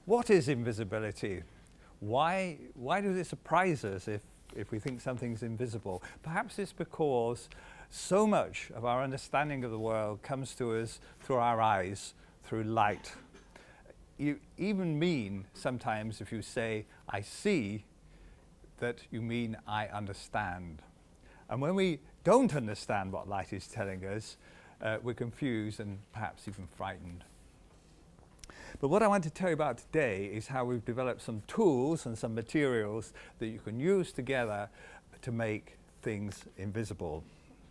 What is invisibility? Why does it surprise us if we think something's invisible? Perhaps it's because so much of our understanding of the world comes to us through our eyes, through light. You even mean sometimes if you say, I see, that you mean I understand. And when we don't understand what light is telling us, we're confused and perhaps even frightened. But what I want to tell you about today is how we've developed some tools and some materials that you can use together to make things invisible.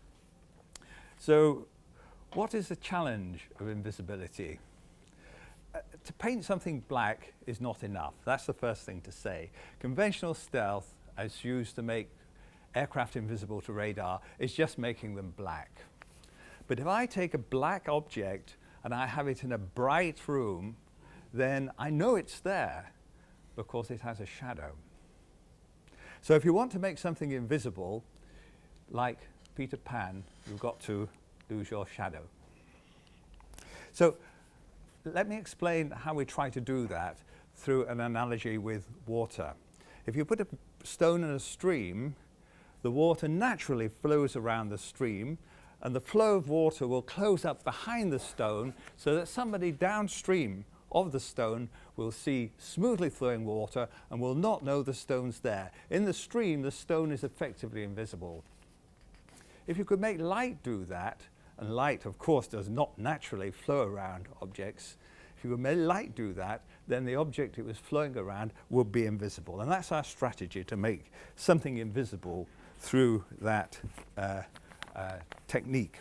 So, what is the challenge of invisibility? To paint something black is not enough. That's the first thing to say. Conventional stealth, as used to make aircraft invisible to radar, is just making them black. But if I take a black object and I have it in a bright room, then I know it's there because it has a shadow. So if you want to make something invisible, like Peter Pan, you've got to lose your shadow. So let me explain how we try to do that through an analogy with water. If you put a stone in a stream, the water naturally flows around the stream, and the flow of water will close up behind the stone so that somebody downstream of the stone will see smoothly flowing water and will not know the stone's there. In the stream, the stone is effectively invisible. If you could make light do that, and light, of course, does not naturally flow around objects, if you could make light do that, then the object it was flowing around would be invisible. And that's our strategy, to make something invisible through that technique.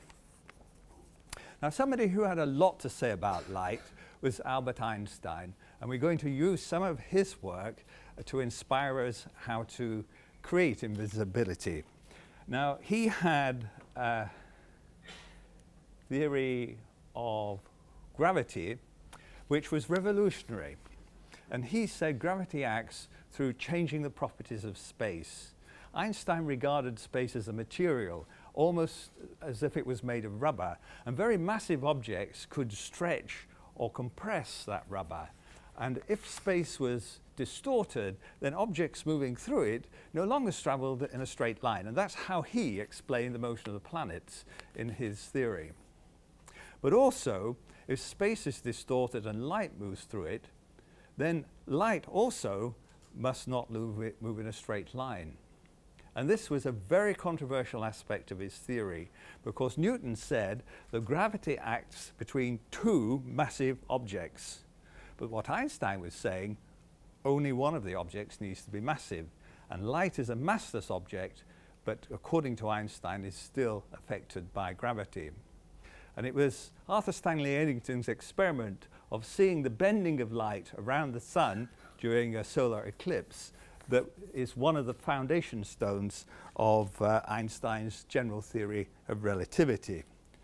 Now, somebody who had a lot to say about light was Albert Einstein, and we're going to use some of his work to inspire us how to create invisibility. Now, he had a theory of gravity which was revolutionary, and he said gravity acts through changing the properties of space. Einstein regarded space as a material, almost as if it was made of rubber, and very massive objects could stretch or compress that rubber. And if space was distorted, then objects moving through it no longer traveled in a straight line. And that's how he explained the motion of the planets in his theory. But also, if space is distorted and light moves through it, then light also must not move in a straight line. And this was a very controversial aspect of his theory, because Newton said that gravity acts between two massive objects. But what Einstein was saying, only one of the objects needs to be massive. And light is a massless object, but according to Einstein, is still affected by gravity. And it was Arthur Stanley Eddington's experiment of seeing the bending of light around the sun during a solar eclipse that is one of the foundation stones of Einstein's general theory of relativity.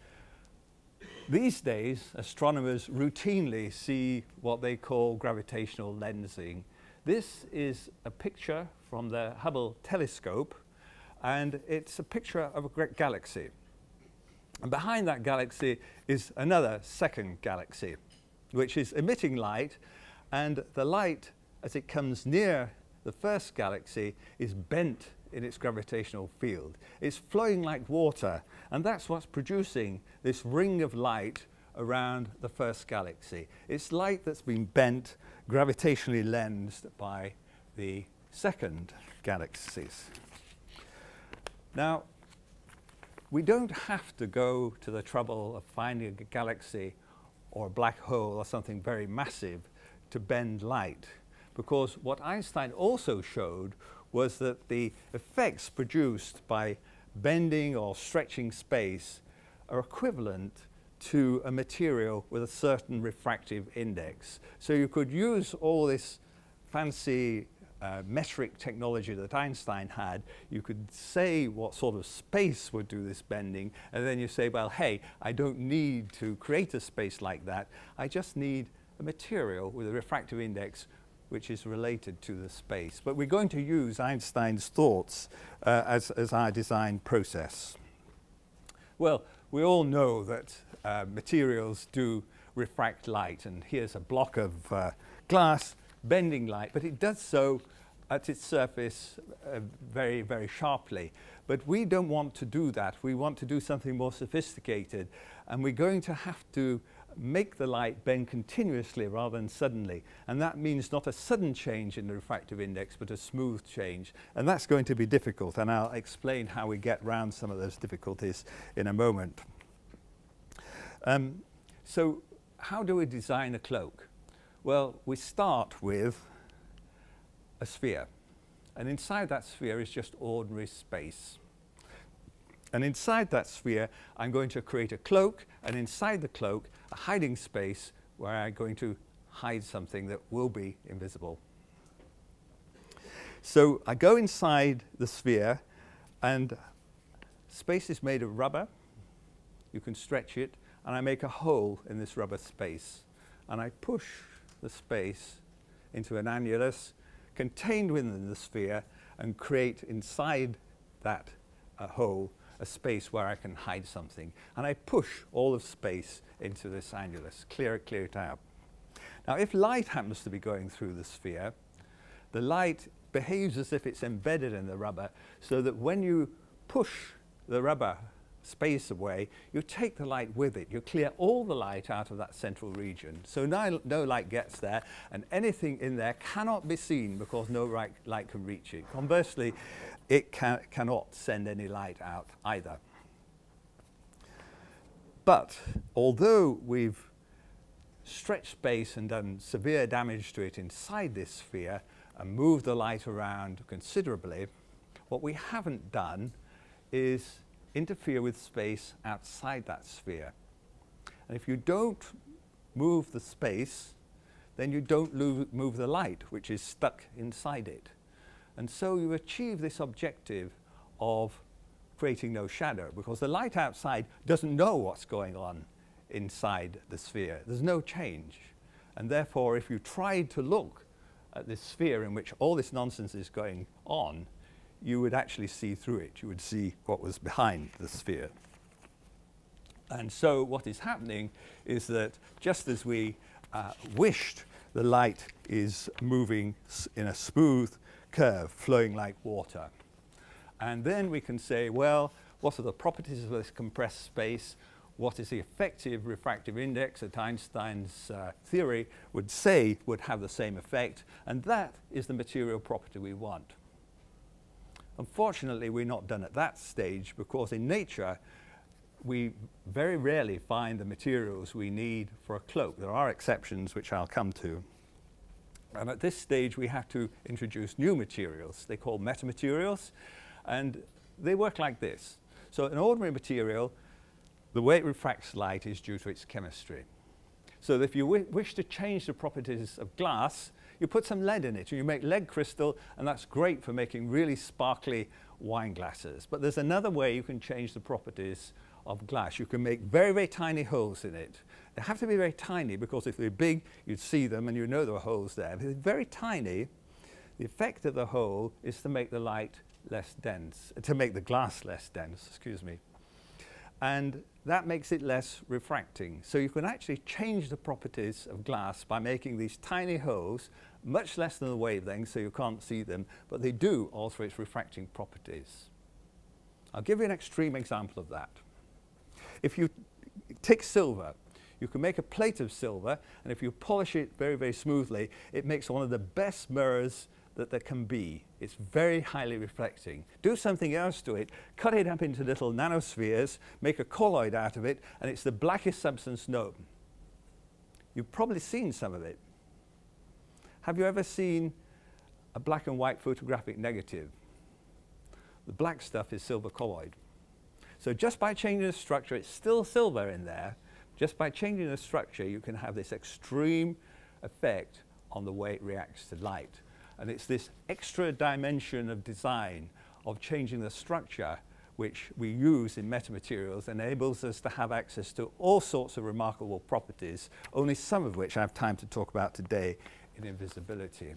These days, astronomers routinely see what they call gravitational lensing. This is a picture from the Hubble telescope, and it's a picture of a great galaxy. And behind that galaxy is another second galaxy, which is emitting light, and the light, as it comes near the first galaxy, is bent in its gravitational field. It's flowing like water, and that's what's producing this ring of light around the first galaxy. It's light that's been bent, gravitationally lensed by the second galaxies. Now, we don't have to go to the trouble of finding a galaxy or a black hole or something very massive to bend light, because what Einstein also showed was that the effects produced by bending or stretching space are equivalent to a material with a certain refractive index. So you could use all this fancy metric technology that Einstein had. You could say what sort of space would do this bending, and then you say, well, hey, I don't need to create a space like that. I just need a material with a refractive index which is related to the space. But we're going to use Einstein's thoughts as our design process. Well, we all know that materials do refract light, and here's a block of glass bending light, but it does so at its surface very, very sharply. But we don't want to do that. We want to do something more sophisticated, and we're going to have to make the light bend continuously rather than suddenly. And that means not a sudden change in the refractive index, but a smooth change. And that's going to be difficult, and I'll explain how we get around some of those difficulties in a moment. So how do we design a cloak? Well, we start with a sphere. And inside that sphere is just ordinary space. And inside that sphere, I'm going to create a cloak, and inside the cloak, a hiding space where I'm going to hide something that will be invisible. So I go inside the sphere, and space is made of rubber. You can stretch it, and I make a hole in this rubber space. And I push the space into an annulus contained within the sphere and create inside that hole a space where I can hide something. And I push all of space into this annulus, clear it out. Now, if light happens to be going through the sphere, the light behaves as if it's embedded in the rubber, so that when you push the rubber space away, you take the light with it. You clear all the light out of that central region. So no light gets there, and anything in there cannot be seen because no light can reach it. Conversely, it cannot send any light out either. But although we've stretched space and done severe damage to it inside this sphere and moved the light around considerably, what we haven't done is interfere with space outside that sphere. And if you don't move the space, then you don't move the light, which is stuck inside it. And so you achieve this objective of creating no shadow, because the light outside doesn't know what's going on inside the sphere. There's no change. And therefore, if you tried to look at this sphere in which all this nonsense is going on, you would actually see through it. You would see what was behind the sphere. And so what is happening is that just as we wished, the light is moving in a smooth curve, flowing like water. And then we can say, well, what are the properties of this compressed space? What is the effective refractive index that Einstein's theory would say would have the same effect? And that is the material property we want. Unfortunately, we're not done at that stage, because in nature, we very rarely find the materials we need for a cloak. There are exceptions, which I'll come to. And at this stage, we have to introduce new materials. They're called metamaterials, and they work like this. So an ordinary material, the way it refracts light is due to its chemistry. So if you wish to change the properties of glass, you put some lead in it, and you make lead crystal, and that's great for making really sparkly wine glasses. But there's another way you can change the properties of glass. You can make very, very tiny holes in it. They have to be very tiny, because if they're big, you'd see them and you know there are holes there. If they're very tiny, the effect of the hole is to make the light less dense, to make the glass less dense, excuse me. And that makes it less refracting. So you can actually change the properties of glass by making these tiny holes, much less than the wavelength, so you can't see them, but they do alter its refracting properties. I'll give you an extreme example of that. If you take silver, you can make a plate of silver, and if you polish it very, very smoothly, it makes one of the best mirrors that there can be. It's very highly reflecting. Do something else to it, cut it up into little nanospheres, make a colloid out of it, and it's the blackest substance known. You've probably seen some of it. Have you ever seen a black and white photographic negative? The black stuff is silver colloid. So just by changing the structure, it's still silver in there. Just by changing the structure, you can have this extreme effect on the way it reacts to light. And it's this extra dimension of design, of changing the structure, which we use in metamaterials, enables us to have access to all sorts of remarkable properties, only some of which I have time to talk about today in invisibility.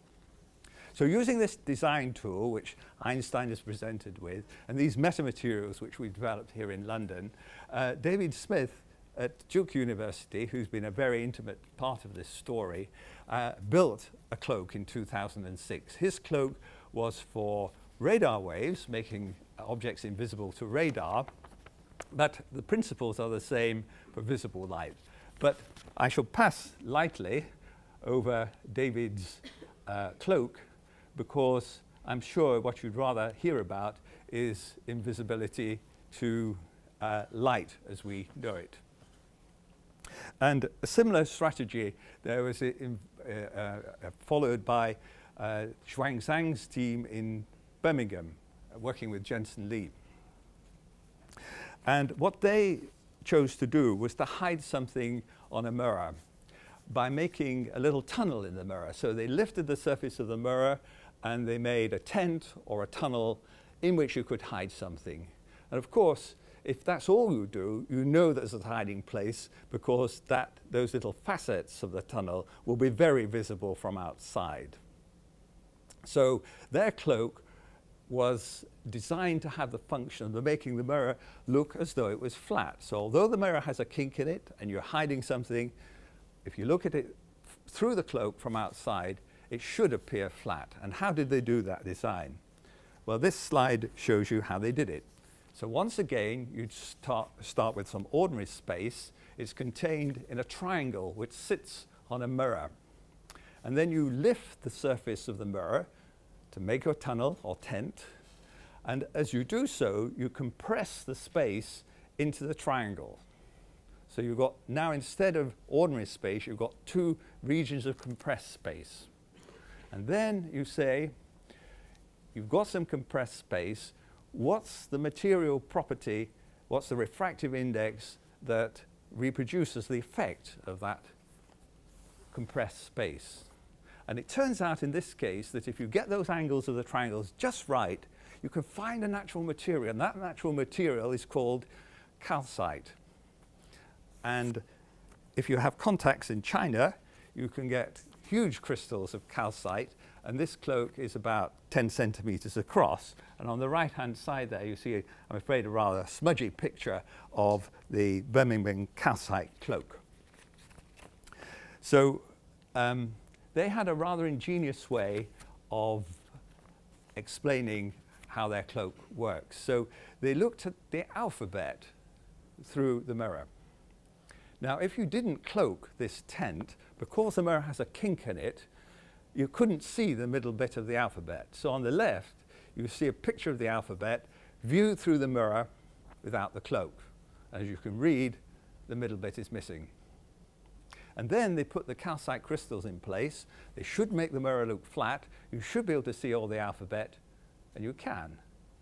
So using this design tool, which Einstein is presented with, and these metamaterials which we developed here in London, David Smith at Duke University, who's been a very intimate part of this story, built a cloak in 2006. His cloak was for radar waves, making objects invisible to radar, but the principles are the same for visible light. But I shall pass lightly over David's cloak, because I'm sure what you'd rather hear about is invisibility to light as we know it. And a similar strategy there was followed by Xuang Zhang's team in Birmingham, working with Jensen Lee. And what they chose to do was to hide something on a mirror by making a little tunnel in the mirror. So they lifted the surface of the mirror and they made a tent or a tunnel in which you could hide something. And of course, if that's all you do, you know there's a hiding place, because those little facets of the tunnel will be very visible from outside. So their cloak was designed to have the function of making the mirror look as though it was flat. So although the mirror has a kink in it and you're hiding something, if you look at it through the cloak from outside, it should appear flat. And how did they do that design? Well, this slide shows you how they did it. So once again, you'd start with some ordinary space. It's contained in a triangle which sits on a mirror. And then you lift the surface of the mirror to make your tunnel or tent. And as you do so, you compress the space into the triangle. So you've got, now instead of ordinary space, you've got two regions of compressed space. And then you say, you've got some compressed space, what's the material property, what's the refractive index that reproduces the effect of that compressed space? And it turns out in this case that if you get those angles of the triangles just right, you can find a natural material, and that natural material is called calcite. And if you have contacts in China, you can get huge crystals of calcite, and this cloak is about 10 centimeters across. And on the right-hand side there, you see, I'm afraid, a rather smudgy picture of the Birmingham calcite cloak. So they had a rather ingenious way of explaining how their cloak works. So they looked at the alphabet through the mirror. Now, if you didn't cloak this tent, because the mirror has a kink in it, you couldn't see the middle bit of the alphabet. So on the left, you see a picture of the alphabet viewed through the mirror without the cloak. As you can read, the middle bit is missing. And then they put the calcite crystals in place. They should make the mirror look flat. You should be able to see all the alphabet, and you can.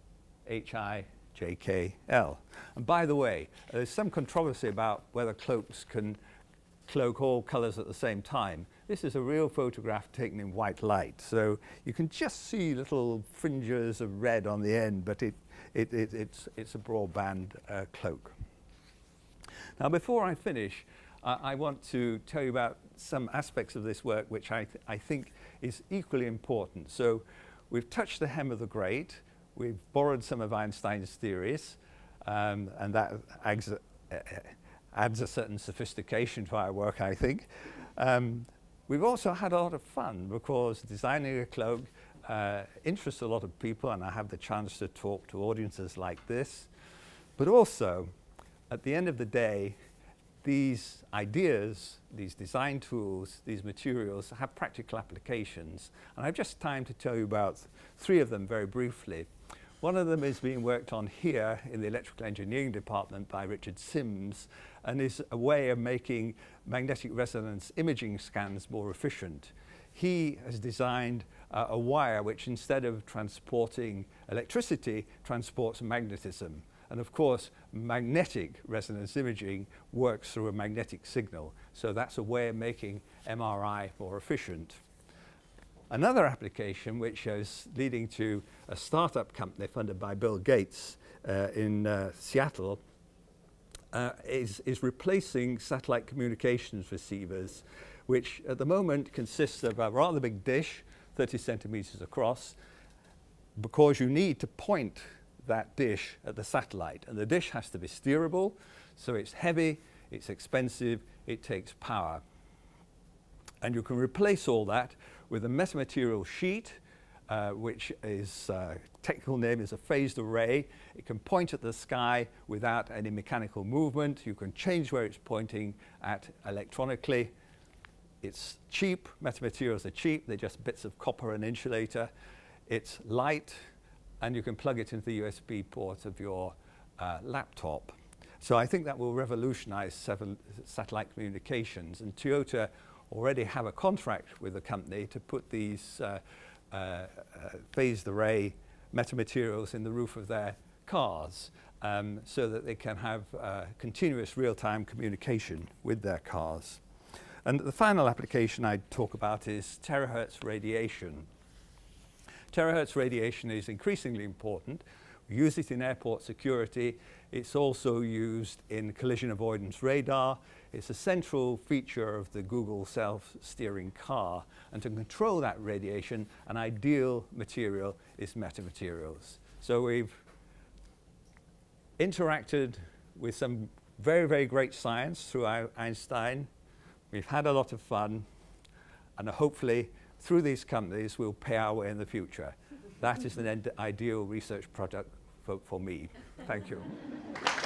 H-I-J-K-L. And by the way, there's some controversy about whether cloaks can cloak all colors at the same time. This is a real photograph taken in white light, so you can just see little fringes of red on the end, but it's a broadband cloak. Now, before I finish, I want to tell you about some aspects of this work which I think is equally important. So we've touched the hem of the grate, we've borrowed some of Einstein's theories, and that adds a certain sophistication to our work, I think. We've also had a lot of fun, because designing a cloak interests a lot of people, and I have the chance to talk to audiences like this. But also, at the end of the day, these ideas, these design tools, these materials have practical applications. And I've just time to tell you about three of them very briefly. One of them is being worked on here in the electrical engineering department by Richard Sims, and is a way of making magnetic resonance imaging scans more efficient. He has designed a wire which, instead of transporting electricity, transports magnetism. And of course, magnetic resonance imaging works through a magnetic signal. So that's a way of making MRI more efficient. Another application, which is leading to a startup company funded by Bill Gates in Seattle, is replacing satellite communications receivers, which at the moment consists of a rather big dish, 30 centimeters across, because you need to point that dish at the satellite. And the dish has to be steerable, so it's heavy, it's expensive, it takes power. And you can replace all that with a metamaterial sheet, which is, technical name is a phased array. It can point at the sky without any mechanical movement. You can change where it's pointing at electronically. It's cheap. Metamaterials are cheap. They're just bits of copper and insulator. It's light, and you can plug it into the USB port of your laptop. So I think that will revolutionize satellite communications. And Toyota already have a contract with the company to put these phased array metamaterials in the roof of their cars so that they can have continuous real-time communication with their cars. And the final application I'd talk about is terahertz radiation. Terahertz radiation is increasingly important. We use it in airport security. It's also used in collision avoidance radar. It's a central feature of the Google self-steering car. And to control that radiation, an ideal material is metamaterials. So we've interacted with some very, very great science through Einstein. We've had a lot of fun. And hopefully, through these companies, we'll pay our way in the future. That is an ideal research project for me. Thank you.